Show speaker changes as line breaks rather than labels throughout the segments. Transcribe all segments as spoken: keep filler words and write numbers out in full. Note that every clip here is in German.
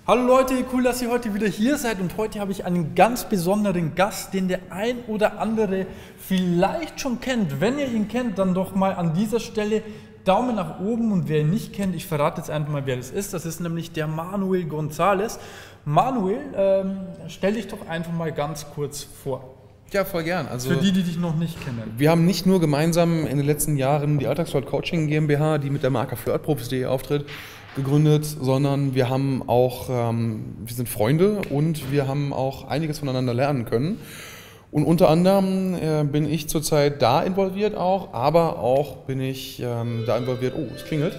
Hallo Leute, cool, dass ihr heute wieder hier seid und heute habe ich einen ganz besonderen Gast, den der ein oder andere vielleicht schon kennt. Wenn ihr ihn kennt, dann doch mal an dieser Stelle Daumen nach oben und wer ihn nicht kennt, ich verrate jetzt einfach mal, wer das ist. Das ist nämlich der Manuel González. Manuel, ähm, stell dich doch einfach mal ganz kurz vor.
Ja, voll gern. Also
für die, die dich noch nicht kennen.
Wir haben nicht nur gemeinsam in den letzten Jahren die Alltagsflirt Coaching GmbH, die mit der Marke flirtprofis punkt de auftritt, gegründet, sondern wir haben auch, ähm, wir sind Freunde und wir haben auch einiges voneinander lernen können. Und unter anderem äh, bin ich zurzeit da involviert auch, aber auch bin ich ähm, da involviert, oh, es klingelt.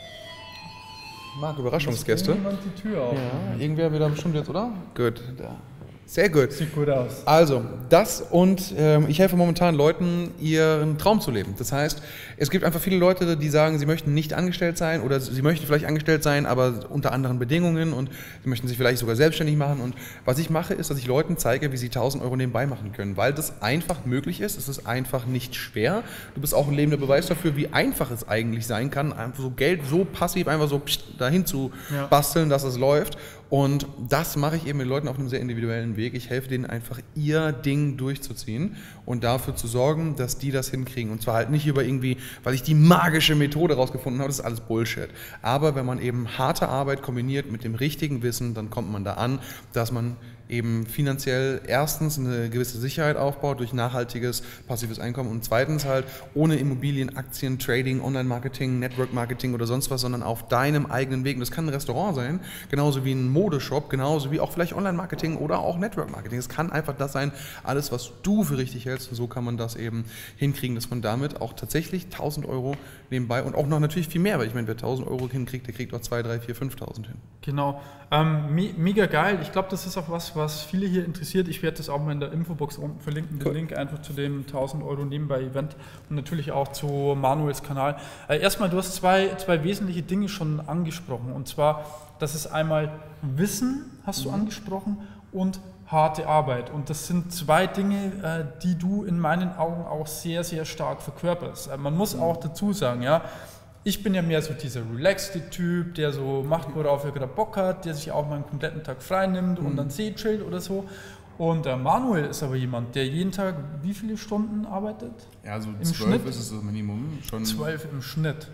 Marc, Überraschungsgäste.
Jemand die Tür auf.
Ja, irgendwer wieder bestimmt jetzt, oder? Gut, da. Sehr gut.
Sieht gut aus.
Also, das und ähm, ich helfe momentan Leuten, ihren Traum zu leben. Das heißt, es gibt einfach viele Leute, die sagen, sie möchten nicht angestellt sein oder sie möchten vielleicht angestellt sein, aber unter anderen Bedingungen und sie möchten sich vielleicht sogar selbstständig machen. Und was ich mache, ist, dass ich Leuten zeige, wie sie tausend Euro nebenbei machen können, weil das einfach möglich ist. Es ist einfach nicht schwer. Du bist auch ein lebender Beweis dafür, wie einfach es eigentlich sein kann, einfach so Geld so passiv einfach so pst, dahin zu ja. basteln, dass es läuft. Und das mache ich eben mit Leuten auf einem sehr individuellen Weg. Ich helfe denen einfach, ihr Ding durchzuziehen und dafür zu sorgen, dass die das hinkriegen. Und zwar halt nicht über irgendwie, weil ich die magische Methode rausgefunden habe, das ist alles Bullshit. Aber wenn man eben harte Arbeit kombiniert mit dem richtigen Wissen, dann kommt man da an, dass man eben finanziell erstens eine gewisse Sicherheit aufbaut durch nachhaltiges, passives Einkommen und zweitens halt ohne Immobilien, Aktien, Trading, Online-Marketing, Network-Marketing oder sonst was, sondern auf deinem eigenen Weg. Und das kann ein Restaurant sein, genauso wie ein Modeshop, genauso wie auch vielleicht Online-Marketing oder auch Network-Marketing. Es kann einfach das sein, alles, was du für richtig hältst. Und so kann man das eben hinkriegen, dass man damit auch tatsächlich tausend Euro nebenbei und auch noch natürlich viel mehr, weil ich meine, wer tausend Euro hinkriegt, der kriegt auch zweitausend, dreitausend, viertausend, fünftausend hin.
Genau. Ähm, me mega geil. Ich glaube, das ist auch was, was viele hier interessiert. Ich werde das auch mal in der Infobox unten verlinken, den cool. Link einfach zu dem tausend Euro nebenbei Event und natürlich auch zu Manuels Kanal. Äh, erstmal, du hast zwei, zwei wesentliche Dinge schon angesprochen und zwar, das ist einmal Wissen, hast du mhm. angesprochen, und harte Arbeit. Und das sind zwei Dinge, äh, die du in meinen Augen auch sehr, sehr stark verkörperst. Äh, man muss mhm. auch dazu sagen, ja, ich bin ja mehr so dieser relaxte Typ, der so macht, worauf er gerade Bock hat, der sich auch mal einen kompletten Tag frei nimmt und mhm. dann See chillt oder so. Und der Manuel ist aber jemand, der jeden Tag wie viele Stunden arbeitet?
Ja, so
Im
zwölf
Schnitt?
Ist es das Minimum. Schon
zwölf im Schnitt.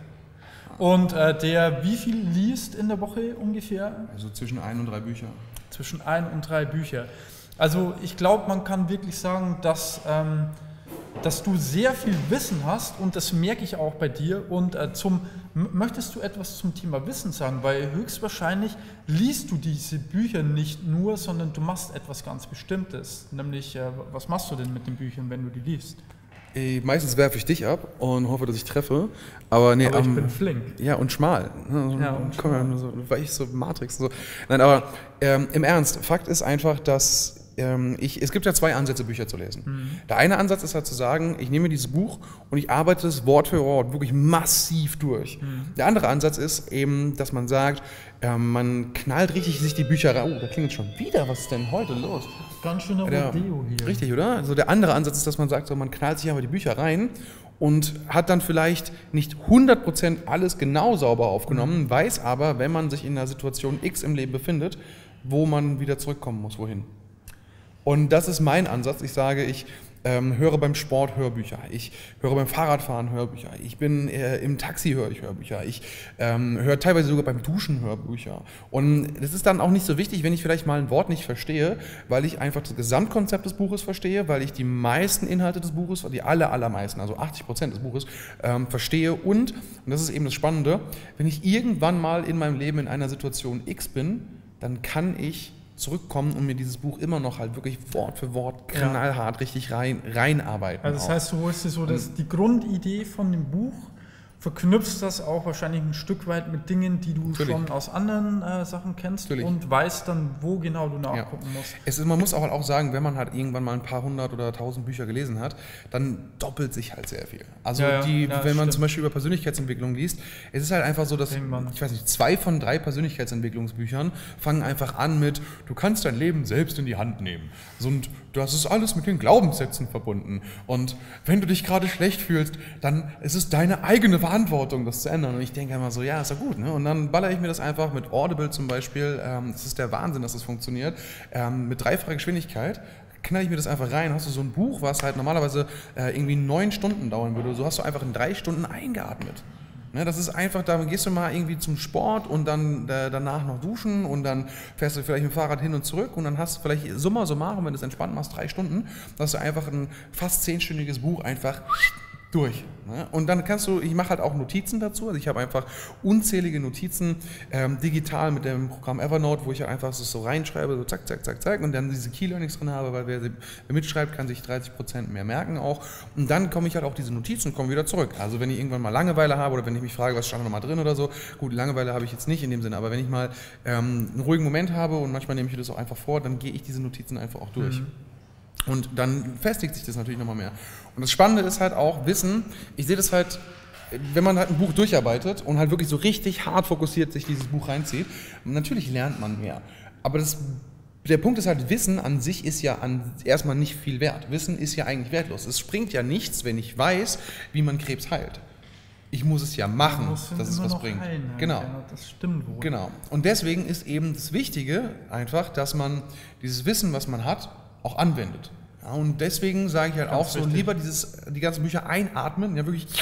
Und äh, der wie viel liest in der Woche ungefähr?
Also zwischen ein und drei Bücher.
Zwischen ein und drei Bücher. Also ich glaube, man kann wirklich sagen, dass... Ähm, dass du sehr viel Wissen hast und das merke ich auch bei dir. Und äh, zum, möchtest du etwas zum Thema Wissen sagen? Weil höchstwahrscheinlich liest du diese Bücher nicht nur, sondern du machst etwas ganz Bestimmtes. Nämlich, äh, was machst du denn mit den Büchern, wenn du die liest?
Meistens werfe ich dich ab und hoffe, dass ich treffe. Aber, nee,
aber ich
ähm,
bin flink.
Ja, und schmal.
Ja, und
Komm, schmal. So, weil ich so Matrix. So. Nein, aber ähm, im Ernst, Fakt ist einfach, dass ähm, ich, es gibt ja zwei Ansätze, Bücher zu lesen. Mhm. Der eine Ansatz ist halt zu sagen, ich nehme dieses Buch und ich arbeite es Wort für Wort wirklich massiv durch. Mhm. Der andere Ansatz ist eben, dass man sagt, ähm, man knallt richtig sich die Bücher rein. Oh, da klingelt schon wieder. Was ist denn heute los?
Ganz schöner Rodeo hier.
Richtig, oder? Also der andere Ansatz ist, dass man sagt, so, man knallt sich aber die Bücher rein und hat dann vielleicht nicht hundert Prozent alles genau sauber aufgenommen, mhm. weiß aber, wenn man sich in einer Situation X im Leben befindet, wo man wieder zurückkommen muss, wohin. Und das ist mein Ansatz. Ich sage, ich ähm, höre beim Sport Hörbücher, ich höre beim Fahrradfahren Hörbücher, ich bin äh, im Taxi höre ich Hörbücher, ich ähm, höre teilweise sogar beim Duschen Hörbücher. Und das ist dann auch nicht so wichtig, wenn ich vielleicht mal ein Wort nicht verstehe, weil ich einfach das Gesamtkonzept des Buches verstehe, weil ich die meisten Inhalte des Buches, die aller, allermeisten, also achtzig Prozent des Buches, ähm, verstehe. Und, und das ist eben das Spannende, wenn ich irgendwann mal in meinem Leben in einer Situation X bin, dann kann ich zurückkommen und mir dieses Buch immer noch halt wirklich Wort für Wort knallhart ja. richtig rein, reinarbeiten.
Also das
auch.
heißt, du holst dir so dass die Grundidee von dem Buch, verknüpfst das auch wahrscheinlich ein Stück weit mit Dingen, die du Natürlich. schon aus anderen äh, Sachen kennst Natürlich. und weißt dann, wo genau du nachgucken ja. musst.
Es ist, man muss auch, auch sagen, wenn man halt irgendwann mal ein paar hundert oder tausend Bücher gelesen hat, dann doppelt sich halt sehr viel. Also
ja,
die,
ja,
wenn man
stimmt.
zum Beispiel über Persönlichkeitsentwicklung liest, es ist halt einfach so, dass, ich weiß nicht, zwei von drei Persönlichkeitsentwicklungsbüchern fangen einfach an mit, du kannst dein Leben selbst in die Hand nehmen. Und das ist alles mit den Glaubenssätzen verbunden. Und wenn du dich gerade schlecht fühlst, dann ist es deine eigene Wahl, Verantwortung, das zu ändern. Und ich denke immer so, ja, ist ja gut. Ne? Und dann baller ich mir das einfach mit Audible zum Beispiel. Ähm, das ist der Wahnsinn, dass das funktioniert. Ähm, mit dreifacher Geschwindigkeit knall ich mir das einfach rein. Hast du so ein Buch, was halt normalerweise äh, irgendwie neun Stunden dauern würde. So hast du einfach in drei Stunden eingeatmet. Ne, das ist einfach, da gehst du mal irgendwie zum Sport und dann äh, danach noch duschen und dann fährst du vielleicht mit dem Fahrrad hin und zurück und dann hast du vielleicht summa summarum, wenn du es entspannt machst, drei Stunden, dass du einfach ein fast zehnstündiges Buch einfach durch. Ne? Und dann kannst du, ich mache halt auch Notizen dazu, also ich habe einfach unzählige Notizen ähm, digital mit dem Programm Evernote, wo ich halt einfach das so reinschreibe, so zack, zack, zack, zack und dann diese Key Learnings drin habe, weil wer, wer mitschreibt, kann sich dreißig Prozent mehr merken auch und dann komme ich halt auf diese Notizen und komme wieder zurück. Also wenn ich irgendwann mal Langeweile habe oder wenn ich mich frage, was stand da nochmal drin oder so, gut, Langeweile habe ich jetzt nicht in dem Sinne, aber wenn ich mal ähm, einen ruhigen Moment habe und manchmal nehme ich mir das auch einfach vor, dann gehe ich diese Notizen einfach auch durch. Mhm. Und dann festigt sich das natürlich nochmal mehr. Und das Spannende ist halt auch Wissen, ich sehe das halt, wenn man halt ein Buch durcharbeitet und halt wirklich so richtig hart fokussiert sich dieses Buch reinzieht, natürlich lernt man mehr. Aber das, der Punkt ist halt, Wissen an sich ist ja an, erstmal nicht viel wert. Wissen ist ja eigentlich wertlos. Es bringt ja nichts, wenn ich weiß, wie man Krebs heilt. Ich muss es ja machen, dass es was bringt.
Heilen,
genau.
Ja, das stimmt wohl.
Genau. Und deswegen ist eben das Wichtige einfach, dass man dieses Wissen, was man hat, auch anwendet. Ja, und deswegen sage ich halt Ganz auch so, richtig. lieber dieses, die ganzen Bücher einatmen, ja wirklich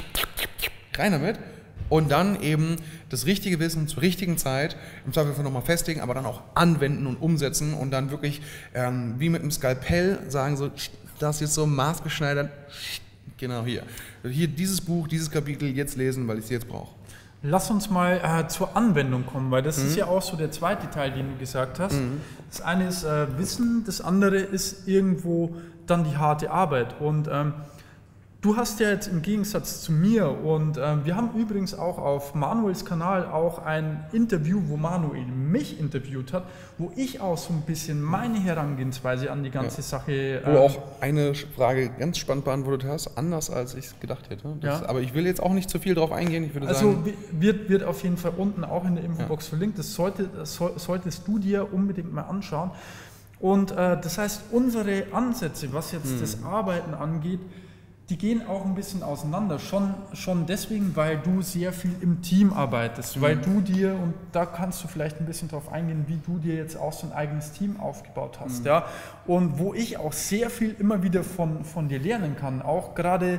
rein damit und dann eben das richtige Wissen zur richtigen Zeit, im Zweifelsfall nochmal festigen, aber dann auch anwenden und umsetzen und dann wirklich ähm, wie mit einem Skalpell sagen so, das ist jetzt so maßgeschneidert, genau hier. Hier dieses Buch, dieses Kapitel jetzt lesen, weil ich es jetzt brauche.
Lass uns mal äh, zur Anwendung kommen, weil das mhm. ist ja auch so der zweite Teil, den du gesagt hast. Mhm. Das eine ist äh, Wissen, das andere ist irgendwo dann die harte Arbeit. Und ähm, du hast ja jetzt im Gegensatz zu mir und ähm, wir haben übrigens auch auf Manuels Kanal auch ein Interview, wo Manuel mich interviewt hat, wo ich auch so ein bisschen meine Herangehensweise an die ganze ja. Sache...
Wo ähm, auch eine Frage ganz spannend beantwortet hast, anders als ich es gedacht hätte. Das, ja. Aber ich will jetzt auch nicht zu viel drauf eingehen. Ich würde
also
sagen,
wird, wird auf jeden Fall unten auch in der Infobox ja. verlinkt. Das, sollte, das soll, solltest du dir unbedingt mal anschauen. Und äh, das heißt, unsere Ansätze, was jetzt hm. das Arbeiten angeht, die gehen auch ein bisschen auseinander, schon, schon deswegen, weil du sehr viel im Team arbeitest, mhm. weil du dir, und da kannst du vielleicht ein bisschen drauf eingehen, wie du dir jetzt auch so ein eigenes Team aufgebaut hast, mhm. ja, und wo ich auch sehr viel immer wieder von, von dir lernen kann, auch gerade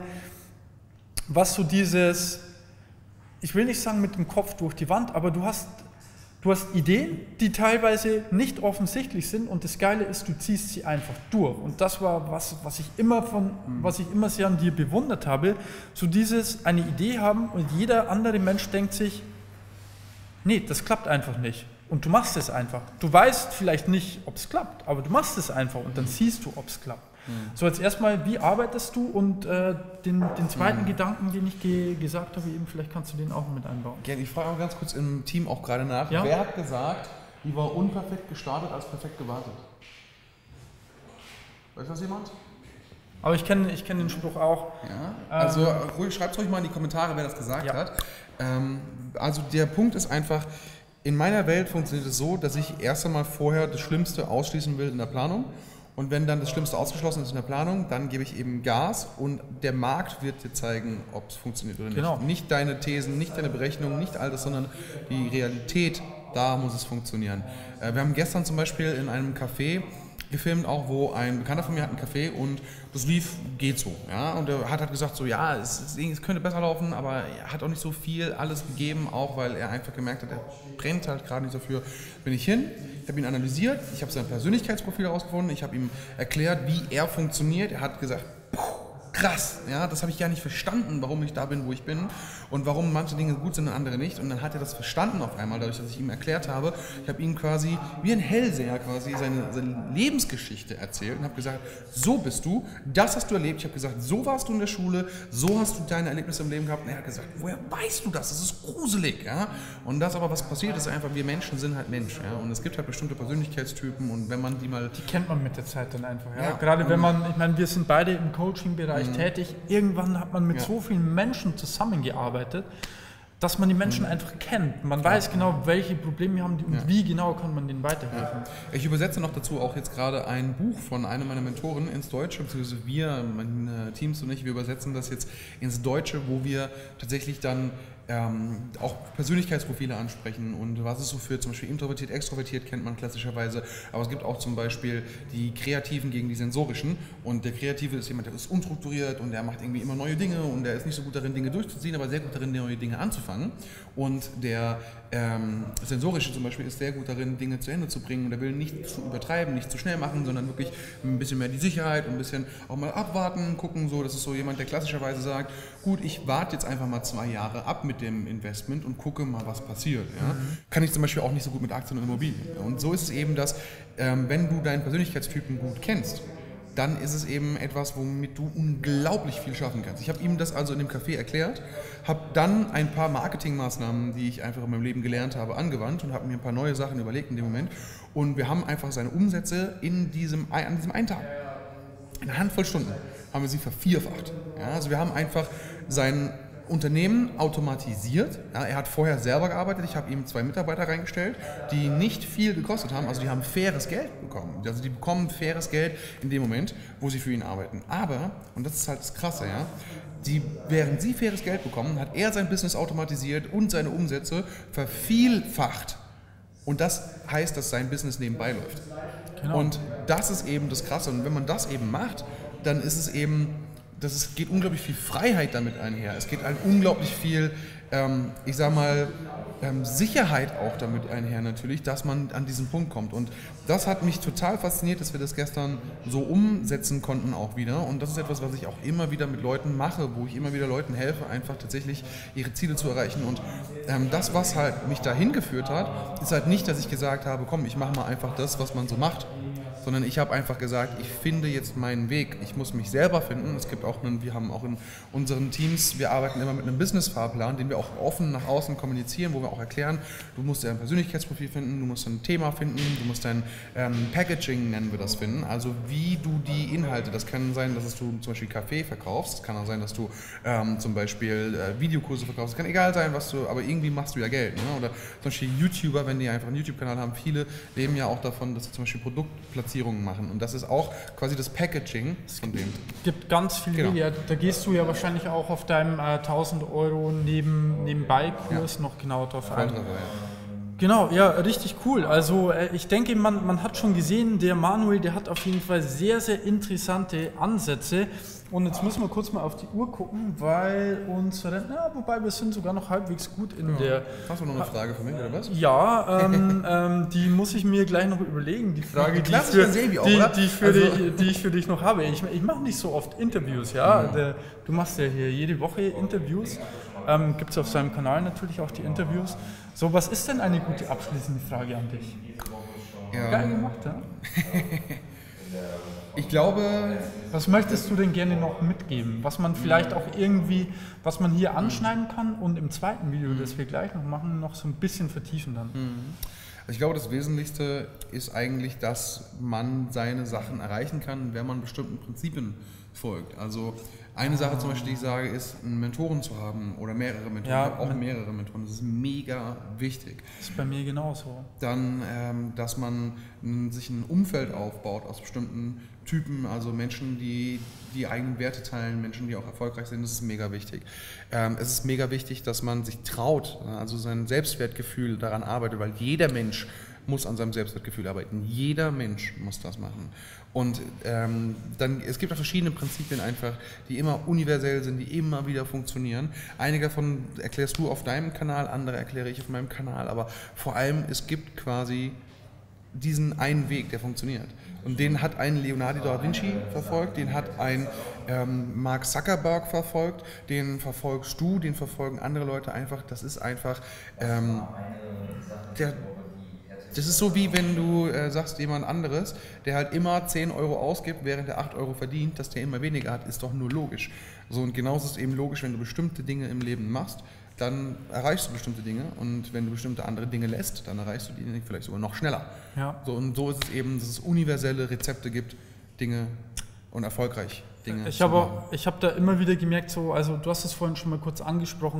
was so dieses, ich will nicht sagen mit dem Kopf durch die Wand, aber du hast Du hast Ideen, die teilweise nicht offensichtlich sind und das Geile ist, du ziehst sie einfach durch. Und das war was, was ich immer von, was ich immer sehr an dir bewundert habe. So dieses, eine Idee haben und jeder andere Mensch denkt sich, nee, das klappt einfach nicht. Und du machst es einfach. Du weißt vielleicht nicht, ob es klappt, aber du machst es einfach und dann siehst du, ob es klappt. Mhm. So, jetzt erstmal, wie arbeitest du und äh, den, den zweiten mhm. Gedanken, den ich ge gesagt habe, eben, vielleicht kannst du den auch mit einbauen.
Gerne, ich frage auch ganz kurz im Team auch gerade nach. Ja? Wer hat gesagt, lieber unperfekt gestartet als perfekt gewartet? Weiß das jemand?
Aber ich kenne ich kenn den Spruch auch.
Ja, also ähm, ruhig, schreibt es ruhig mal in die Kommentare, wer das gesagt ja. hat. Ähm, also der Punkt ist einfach, in meiner Welt funktioniert es so, dass ich erst einmal vorher das Schlimmste ausschließen will in der Planung. Und wenn dann das Schlimmste ausgeschlossen ist in der Planung, dann gebe ich eben Gas und der Markt wird dir zeigen, ob es funktioniert oder nicht. Genau. Nicht deine Thesen, nicht deine Berechnungen, nicht all das, sondern die Realität, da muss es funktionieren. Wir haben gestern zum Beispiel in einem Café gefilmt, auch wo ein Bekannter von mir hat ein Café und das lief, geht so. Ja? Und er hat halt gesagt, so ja, es, es könnte besser laufen, aber er hat auch nicht so viel alles gegeben, auch weil er einfach gemerkt hat, er brennt halt gerade nicht dafür. Bin ich hin, ich habe ihn analysiert, ich habe sein Persönlichkeitsprofil herausgefunden, ich habe ihm erklärt, wie er funktioniert. Er hat gesagt, krass, ja, das habe ich gar nicht verstanden, warum ich da bin, wo ich bin und warum manche Dinge gut sind und andere nicht. Und dann hat er das verstanden auf einmal, dadurch, dass ich ihm erklärt habe. Ich habe ihm quasi wie ein Hellseher quasi seine, seine Lebensgeschichte erzählt und habe gesagt, so bist du, das hast du erlebt. Ich habe gesagt, so warst du in der Schule, so hast du deine Erlebnisse im Leben gehabt. Und er hat gesagt, woher weißt du das? Das ist gruselig. Ja? Und das aber, was passiert ist einfach, wir Menschen sind halt Mensch. Ja? Und es gibt halt bestimmte Persönlichkeitstypen und wenn man die mal...
Die kennt man mit der Zeit dann einfach. Ja? Ja, gerade wenn man, ich meine, wir sind beide im Coaching-Bereich tätig. Irgendwann hat man mit ja. so vielen Menschen zusammengearbeitet, dass man die Menschen einfach kennt. Man weiß genau, welche Probleme haben die und ja. wie genau kann man denen weiterhelfen. Ja.
Ich übersetze noch dazu auch jetzt gerade ein Buch von einem meiner Mentoren ins Deutsche, beziehungsweise wir, meine Teams und ich, wir übersetzen das jetzt ins Deutsche, wo wir tatsächlich dann ähm, auch Persönlichkeitsprofile ansprechen und was es so für zum Beispiel introvertiert, extrovertiert kennt man klassischerweise, aber es gibt auch zum Beispiel die Kreativen gegen die Sensorischen und der Kreative ist jemand, der ist unstrukturiert und der macht irgendwie immer neue Dinge und der ist nicht so gut darin, Dinge durchzuziehen, aber sehr gut darin, neue Dinge anzufangen und der ähm, Sensorische zum Beispiel ist sehr gut darin, Dinge zu Ende zu bringen und der will nicht zu übertreiben, nicht zu schnell machen, sondern wirklich ein bisschen mehr die Sicherheit und ein bisschen auch mal abwarten, gucken, so, das ist so jemand, der klassischerweise sagt, gut, ich warte jetzt einfach mal zwei Jahre ab mit dem Investment und gucke mal, was passiert. Ja? Mhm. Kann ich zum Beispiel auch nicht so gut mit Aktien und Immobilien. Und so ist es eben, dass ähm, wenn du deinen Persönlichkeitstypen gut kennst, dann ist es eben etwas, womit du unglaublich viel schaffen kannst. Ich habe ihm das also in dem Café erklärt, habe dann ein paar Marketingmaßnahmen, die ich einfach in meinem Leben gelernt habe, angewandt und habe mir ein paar neue Sachen überlegt in dem Moment. Und wir haben einfach seine Umsätze in diesem, an diesem einen Tag, in einer Handvoll Stunden, haben wir sie vervierfacht. Ja, also wir haben einfach sein Unternehmen automatisiert. Ja, er hat vorher selber gearbeitet. Ich habe ihm zwei Mitarbeiter reingestellt, die nicht viel gekostet haben. Also die haben faires Geld bekommen. Also die bekommen faires Geld in dem Moment, wo sie für ihn arbeiten. Aber, und das ist halt das Krasse, ja, die, während sie faires Geld bekommen, hat er sein Business automatisiert und seine Umsätze vervielfacht. Und das heißt, dass sein Business nebenbei läuft. Genau. Und das ist eben das Krasse. Und wenn man das eben macht, dann ist es eben, das ist, geht unglaublich viel Freiheit damit einher. Es geht halt unglaublich viel, ähm, ich sag mal, ähm, Sicherheit auch damit einher natürlich, dass man an diesen Punkt kommt. Und das hat mich total fasziniert, dass wir das gestern so umsetzen konnten auch wieder. Und das ist etwas, was ich auch immer wieder mit Leuten mache, wo ich immer wieder Leuten helfe, einfach tatsächlich ihre Ziele zu erreichen. Und ähm, das, was halt mich dahin geführt hat, ist halt nicht, dass ich gesagt habe, komm, ich mache mal einfach das, was man so macht, sondern ich habe einfach gesagt, ich finde jetzt meinen Weg. Ich muss mich selber finden. Es gibt auch einen, wir haben auch in unseren Teams, wir arbeiten immer mit einem Business-Fahrplan, den wir auch offen nach außen kommunizieren, wo wir auch erklären, du musst dein Persönlichkeitsprofil finden, du musst ein Thema finden, du musst dein ähm, Packaging, nennen wir das, finden. Also wie du die Inhalte, das kann sein, dass du zum Beispiel Kaffee verkaufst, es kann auch sein, dass du ähm, zum Beispiel äh, Videokurse verkaufst, es kann egal sein, was du, aber irgendwie machst du ja Geld. Ne? Oder zum Beispiel YouTuber, wenn die einfach einen YouTube-Kanal haben, viele leben ja auch davon, dass sie zum Beispiel Produktplatzierungen machen. Und das ist auch quasi das Packaging von dem.
Es gibt ganz viele genau. Wege. Da gehst du ja wahrscheinlich auch auf deinem äh, tausend Euro neben, Nebenbei-Kurs ja. noch genau drauf ein. Drauf, ja. Genau, ja, richtig cool. Also äh, ich denke, man, man hat schon gesehen, der Manuel, der hat auf jeden Fall sehr, sehr interessante Ansätze. Und jetzt müssen wir kurz mal auf die Uhr gucken, weil unsere, na, wobei wir sind sogar noch halbwegs gut in ja. der...
Hast du noch eine Frage für mich, oder was?
Ja, ähm, ähm, die muss ich mir gleich noch überlegen. Die Frage, die, für,
Sebi auch,
die,
oder?
die, für also. die, die ich für dich noch habe. Ich, ich mache nicht so oft Interviews, ja. Mhm. Der, du machst ja hier jede Woche Interviews. Ähm, Gibt es auf seinem Kanal natürlich auch die Interviews. So, was ist denn eine gute abschließende Frage an dich?
Ja.
Geil gemacht, ja?
Ich glaube...
Was möchtest du denn gerne noch mitgeben? Was man vielleicht auch irgendwie, was man hier anschneiden kann und im zweiten Video, das wir gleich noch machen, noch so ein bisschen vertiefen dann.
Ich glaube, das Wesentlichste ist eigentlich, dass man seine Sachen erreichen kann, wenn man bestimmten Prinzipien folgt. Also eine Sache zum Beispiel, die ich sage, ist, einen Mentoren zu haben oder mehrere Mentoren. Ja, ich habe auch mehrere Mentoren. Das ist mega wichtig.
Das ist bei mir genauso.
Dann, ähm, dass man n, sich ein Umfeld aufbaut aus bestimmten Typen, also Menschen, die die eigenen Werte teilen, Menschen, die auch erfolgreich sind. Das ist mega wichtig. Ähm, es ist mega wichtig, dass man sich traut, also sein Selbstwertgefühl daran arbeitet, weil jeder Mensch muss an seinem Selbstwertgefühl arbeiten. Jeder Mensch muss das machen. Und ähm, dann, es gibt auch verschiedene Prinzipien einfach, die immer universell sind, die immer wieder funktionieren. Einige davon erklärst du auf deinem Kanal, andere erkläre ich auf meinem Kanal, aber vor allem, es gibt quasi diesen einen Weg, der funktioniert. Und den hat ein Leonardo da Vinci verfolgt, den hat ein ähm, Mark Zuckerberg verfolgt, den verfolgst du, den verfolgen andere Leute einfach. Das ist einfach ähm, der... Das ist so, wie wenn du äh, sagst, jemand anderes, der halt immer zehn Euro ausgibt, während er acht Euro verdient, dass der immer weniger hat, ist doch nur logisch. So, und genauso ist es eben logisch, wenn du bestimmte Dinge im Leben machst, dann erreichst du bestimmte Dinge, und wenn du bestimmte andere Dinge lässt, dann erreichst du die vielleicht sogar noch schneller. Ja. So, und so ist es eben, dass es universelle Rezepte gibt, Dinge und erfolgreich Dinge
ich habe ich habe da immer wieder gemerkt, so, also du hast es vorhin schon mal kurz angesprochen,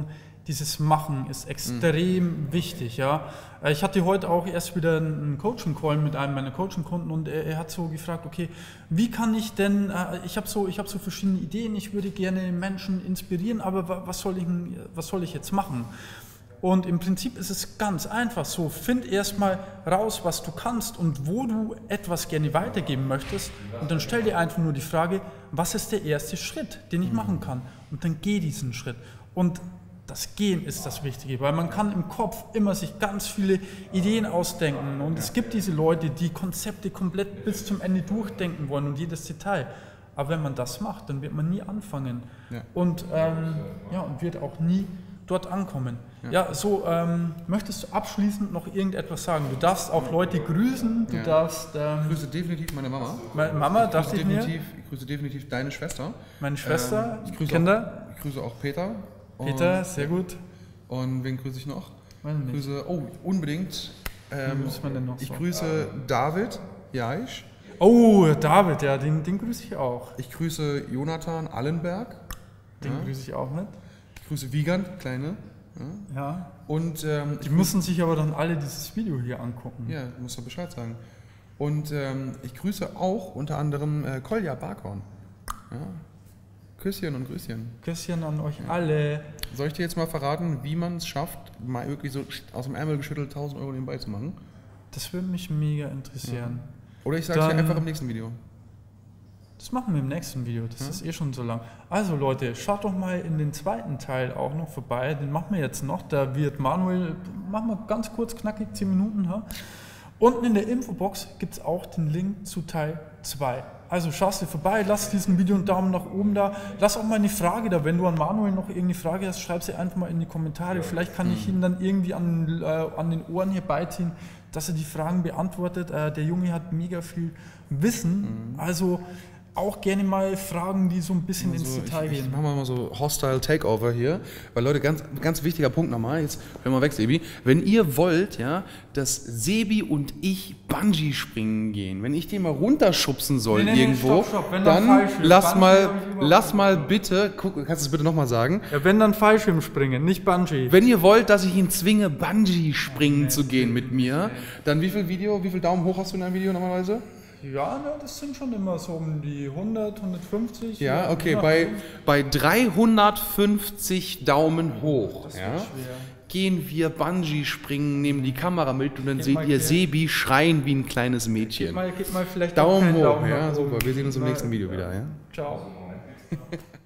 dieses Machen ist extrem mhm. wichtig. Ja. Ich hatte heute auch erst wieder einen Coaching-Call mit einem meiner Coaching-Kunden und er, er hat so gefragt, okay, wie kann ich denn, äh, ich habe so, ich hab so verschiedene Ideen, ich würde gerne Menschen inspirieren, aber was soll ich, was soll ich jetzt machen? Und im Prinzip ist es ganz einfach so, find erstmal raus, was du kannst und wo du etwas gerne weitergeben möchtest und dann stell dir einfach nur die Frage, was ist der erste Schritt, den ich machen kann, und dann geh diesen Schritt. Und das Gehen ist das Wichtige, weil man kann im Kopf immer sich ganz viele Ideen ausdenken und es gibt diese Leute, die Konzepte komplett bis zum Ende durchdenken wollen und jedes Detail. Aber wenn man das macht, dann wird man nie anfangen ja. und, ähm, ja, und wird auch nie dort ankommen. Ja, ja so ähm, möchtest du abschließend noch irgendetwas sagen? Du darfst auch Leute grüßen, du ja. darfst... Ähm,
ich grüße definitiv meine Mama.
Meine Mama,
ich
dachte ich mir.
Ich grüße definitiv deine Schwester.
Meine Schwester,
ähm, ich grüße
Kinder.
Auch, ich grüße auch Peter.
Peter,
und,
sehr gut.
Und wen grüße ich noch?
Meine
ich grüße, oh, unbedingt. Ähm,
muss man denn noch
ich
so?
grüße David Jaisch.
Oh, David, ja, den, den grüße ich auch.
Ich grüße Jonathan Allenberg.
Den
ja.
grüße ich auch mit.
Ich grüße Wiegand, Kleine. Ja.
ja.
Und, ähm,
die müssen sich aber dann alle dieses Video hier angucken.
Ja, musst du Bescheid sagen. Und ähm, ich grüße auch unter anderem äh, Kolja Barkhorn. Ja. Küsschen und Grüßchen.
Küsschen an euch ja. alle.
Soll ich dir jetzt mal verraten, wie man es schafft, mal wirklich so aus dem Ärmel geschüttelt tausend Euro nebenbei zu machen?
Das würde mich mega interessieren.
Ja. Oder ich sage es dir einfach im nächsten Video.
Das machen wir im nächsten Video, das
ja?
ist eh schon so lang. Also Leute, schaut doch mal in den zweiten Teil auch noch vorbei, den machen wir jetzt noch, da wird Manuel, machen wir ganz kurz, knackig, zehn Minuten. Ha? Unten in der Infobox gibt es auch den Link zu Teil zwei. Also schaust dir vorbei, lass diesem Video einen Daumen nach oben da, lass auch mal eine Frage da, wenn du an Manuel noch irgendeine Frage hast, schreib sie einfach mal in die Kommentare, vielleicht kann ich ihn dann irgendwie an, äh, an den Ohren hier beiziehen, dass er die Fragen beantwortet. Äh, der Junge hat mega viel Wissen, also auch gerne mal Fragen, die so ein bisschen also ins Detail
ich,
gehen.
Ich mache mal so Hostile Takeover hier, weil Leute, ganz, ganz wichtiger Punkt nochmal, jetzt hören wir weg, Sebi. Wenn ihr wollt, ja, dass Sebi und ich Bungee springen gehen, wenn ich den mal runterschubsen soll nee, nee, irgendwo, stopp, stopp. Wenn dann, dann lass mal, lass mal bitte, guck, kannst du es bitte nochmal sagen?
Ja, wenn dann Fallschirm springen, nicht Bungee.
Wenn ihr wollt, dass ich ihn zwinge, Bungee springen okay. zu gehen mit mir, dann wie viel Video, wie viel Daumen hoch hast du in einem Video normalerweise?
Ja, ne, das sind schon immer so um die hundert, hundertfünfzig.
Ja, okay, bei, bei dreihundertfünfzig Daumen hoch ja, gehen wir Bungee springen, nehmen die Kamera mit und dann geht seht ihr Sebi schreien wie ein kleines Mädchen.
Geht mal, geht mal vielleicht
Daumen hoch,
Daumen
ja,
hoch.
Super, wir sehen uns im nächsten Video wieder. Ja?
Ciao.